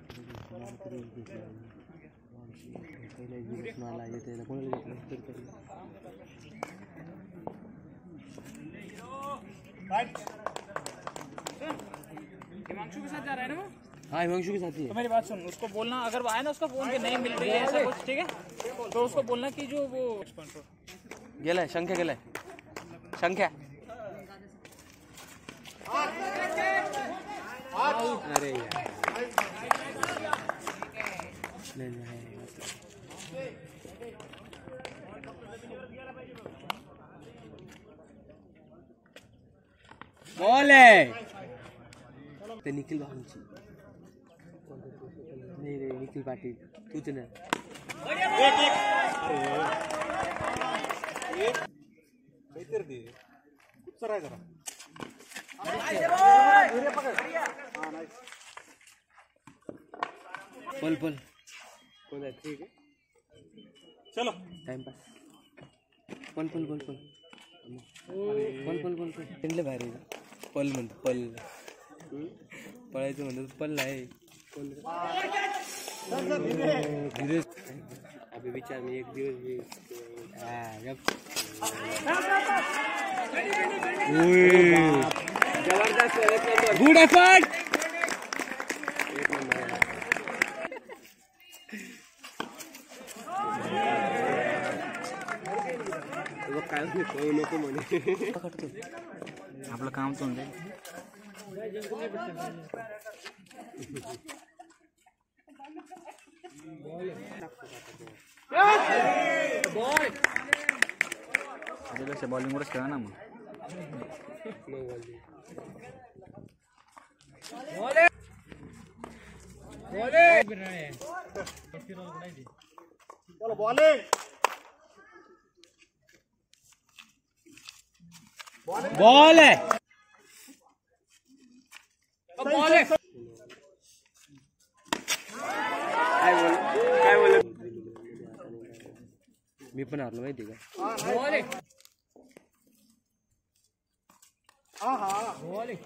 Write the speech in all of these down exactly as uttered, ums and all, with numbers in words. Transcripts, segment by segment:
हिमांशु के साथ जा रहा है ना वो? हाँ हिमांशु के साथ ही है। तो मेरी बात सुन, उसको बोलना अगर वो आए ना उसका फोन पे नहीं मिल रही है ऐसा कुछ, ठीक है? तो उसको बोलना कि जो वो गेला शंख्या गेला शंख्या। अरे यार बॉल है ते निखिल भाऊंची नहीं नहीं निखिल पाटील तूच ना काहीतरी दे खूप सराय जरा पल पल कोण आहे ठीक आहे चलो टाइम पास पल पल पल पल पल पल पल पल तिकडले बाहेर पल म्हणतो पल पळायचं म्हणतो पल नाही धीरे अभी विचार मी एक दिवस भी जबरदस्त गुड एफर्ट एक नंबर काय नको म्हणे आपलं काम तो होऊन त्याच्यापेक्षा बॉलिंगवरच खेळा ना मग चलो बॉलिंग बॉल है बॉल है काय बोल काय बोल मी पण हारलो माहिती का बॉल है हाँ हाँ बॉल है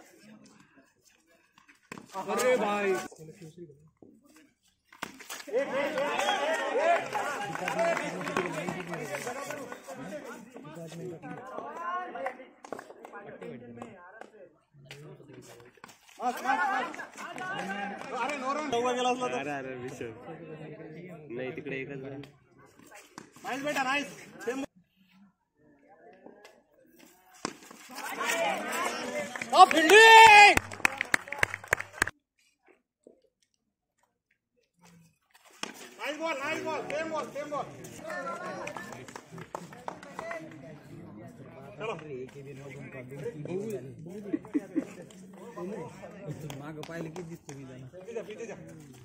अरे भाई अरे नोरन डोगा गेला असला तर अरे अरे विषय नाही तिकडे एकच नाइस बेटा नाइस ओ fielding nice ball nice ball same ball same ball चलो माग पाहिलं की दिसतो मी जाणं पीछे जा पीछे जा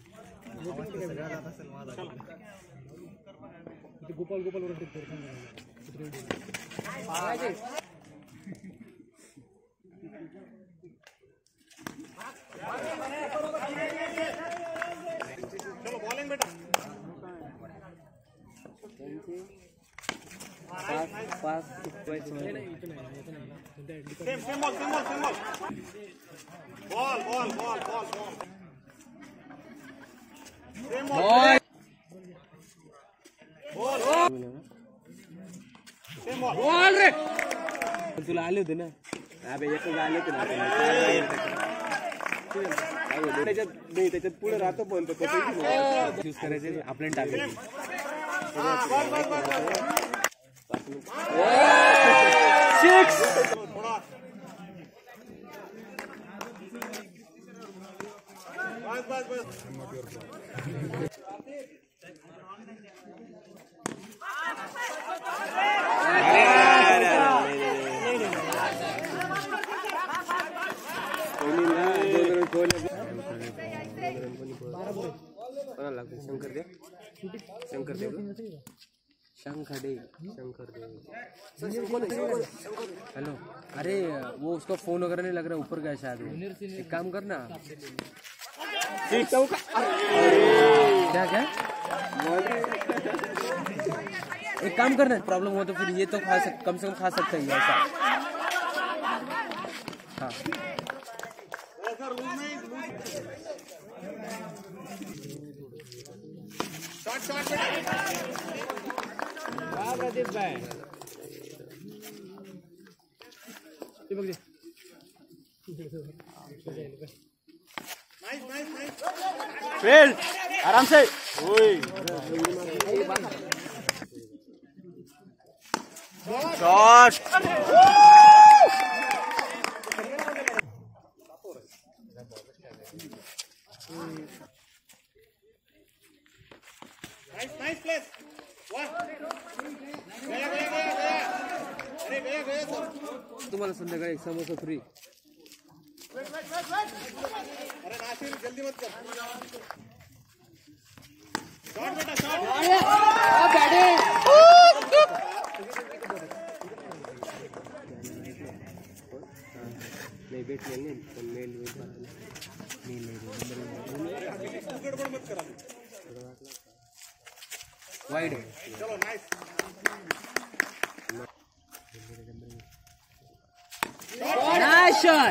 गोपाल गोपाल वर चलो बॉलिंग बेटा पास पास same same ball same ball same ball ball ball ball ball ball same ball ball same ball ball रे तुला आले होते ना अबे एकच आले होते ना त्याच्यात नाही त्याच्यात पुढे राहतो पण तो चूज करायचे आपल्याला टाकायचे सिक्स बस बस बस शंकर देव शंकर देव शंकर देव शंकर देव हेलो अरे वो उसका फोन वगैरह नहीं लग रहा ऊपर गया शायद वो एक काम करना क्या क्या एक काम करना प्रॉब्लम हो तो फिर ये तो खा सक कम से कम खा सकते हैं ऐसा हाँ शॉट शॉट वाह प्रदीप भाई नाइस नाइस नाइस फील्ड आराम से ओए शॉट नाइस नाइस प्लेस वाह गया गया गया गया अरे गया गया सर तुम्हाला संध्याकाळी एक समोसा फ्री अरे नासिर जल्दी मत कर शॉट बेटा शॉट नहीं बैठ लेंगे तो मेल वेल नहीं ले गड़बड़ मत करा वाइड चलो नाइस नाइस शॉट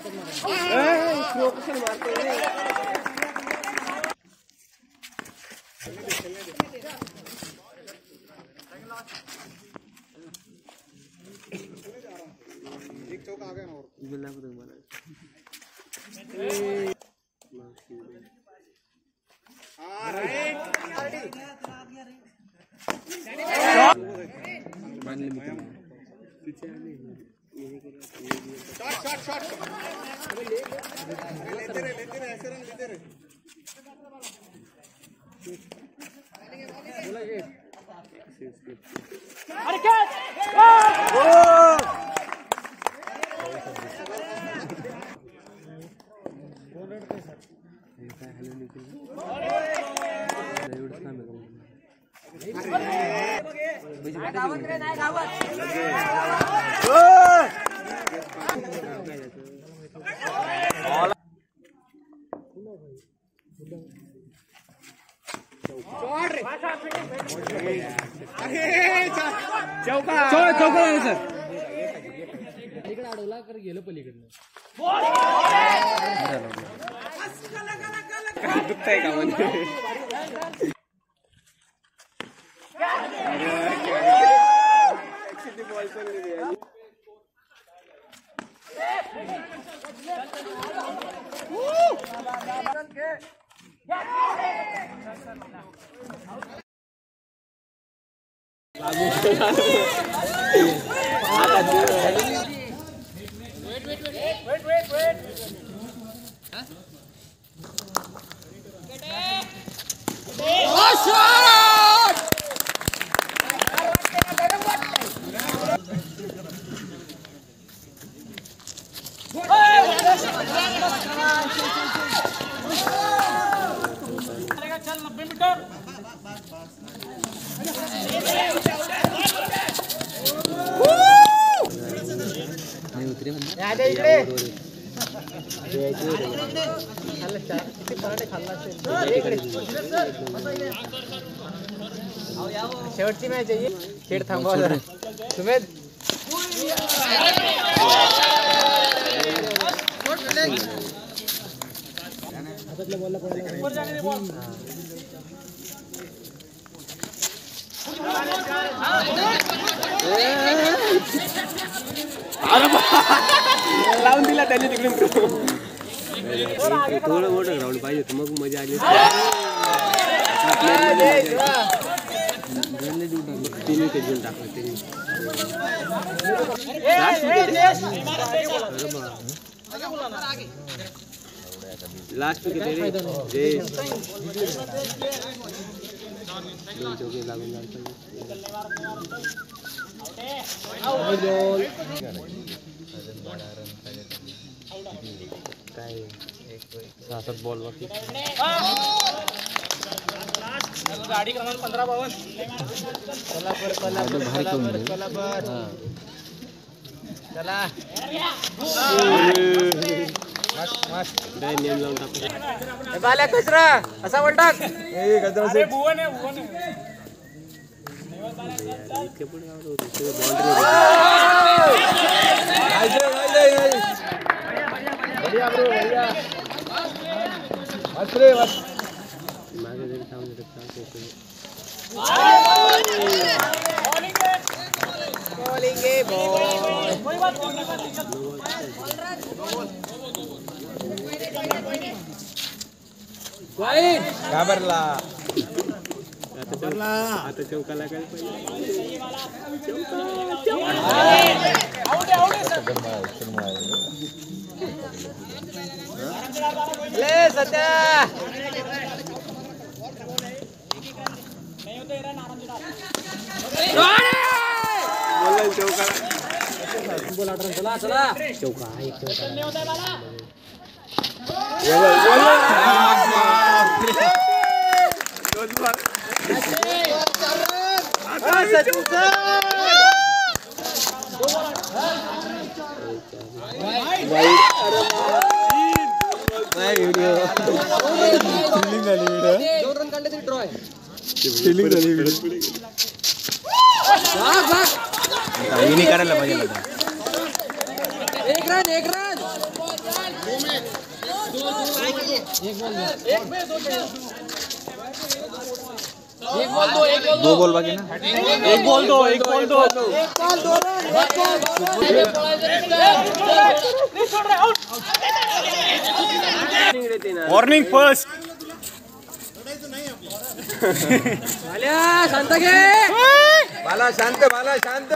एक चौका आ गया ना और बिल्ला को तुम्हारा हां राइट मान ले मित्र पीछे आने शॉट शॉट शॉट लेते रहे लेते रहे ऐसे रन लेते रहे बोला ये अरे क्या हेलो निखिल एवढंच काम चौका चौका सर इकडे अडवला कर गेलं पलीकडनं दुखताय का म्हणजे चल नब्बे मीटर नाही उतरे इकडे शेवटची मॅच आहे खेळ थांबवा सुमेध लावून दिला त्याने तिकडून थोडं मोठं ग्राउंड पाहिजे तर मग मजा आली तिने ते घेऊन टाकलं त्यांनी लास्ट किती रे जयेश दोन चौके लागून जायला काय सहा सात बॉल बाकी गाडी क्रमांक पंधरा बावन्न कोल्हापूर कोल्हापूर कोल्हापूर कोल्हापूर चला नियम लावून टाकू बाल्या कचरा असा बोल टाक अरे भुवन आहे भुवन आहे इतके पुढे आलो होतो बढ़िया ब्रो बढ़िया बस रे बस मागे जरी थांबले तर चालते बॉलिंग बॉल कोई बात नहीं घाबरला आता चौका लागायला पाहिजे आउट आउट ले सत्या नहीं होते रन आराम से बोला चौका बोला चला चला चौका एक नहीं होता वाला नाही करायला पाहिजे एक रन एक रन एक बॉल दो एक बॉल दो बॉल बाकी ना एक बॉल दो एक बॉल दो एक बॉल दो वॉर्निंग फर्स्ट शांत घे बाला शांत बाला शांत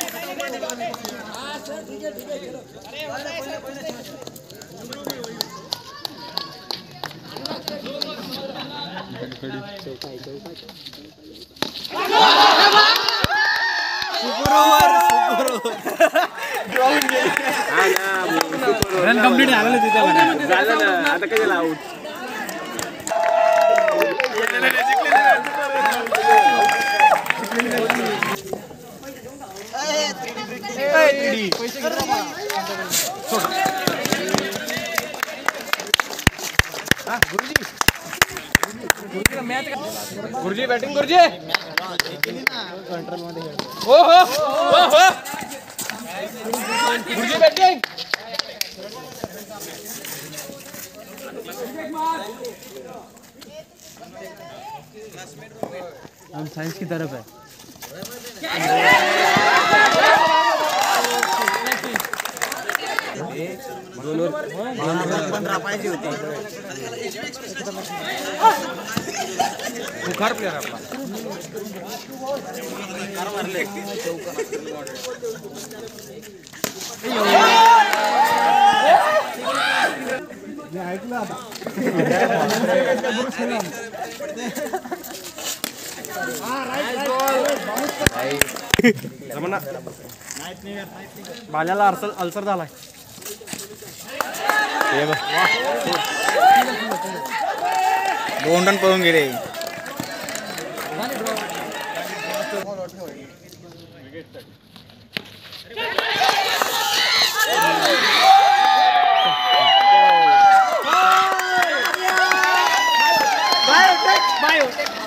रन कंप्लीट झालं तिथे झालं ना आता काय झालं आउट गुरुजी बॅटिंग गुरुजी हो हो हो हो गुरुजी बॅटिंग हम साइंस की तरफ है बुखार प्लेअर आपला ऐकलं आता बाल्याला अल्सर अल्सर झालाय दोन रन पळून गेले बाय बाय